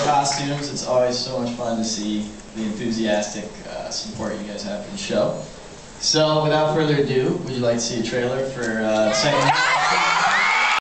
costumes. It's always so much fun to see the enthusiastic support you guys have for the show. So, without further ado, would you like to see a trailer for the second half?